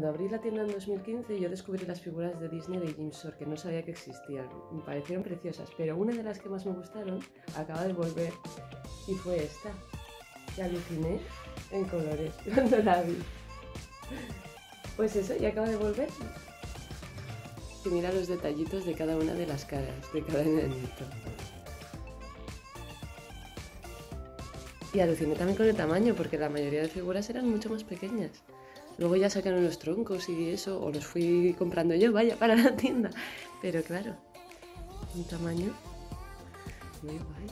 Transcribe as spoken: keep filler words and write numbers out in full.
cuando abrí la tienda en dos mil quince yo descubrí las figuras de Disney de Jim Shore, que no sabía que existían. Me parecieron preciosas, pero una de las que más me gustaron acaba de volver y fue esta. Y aluciné en colores cuando la vi. Pues eso, y acaba de volver. Y mira los detallitos de cada una de las caras, de cada enanito. Y aluciné también con el tamaño, porque la mayoría de figuras eran mucho más pequeñas. Luego ya sacaron los troncos y eso, o los fui comprando yo, vaya, para la tienda. Pero claro, un tamaño muy guay.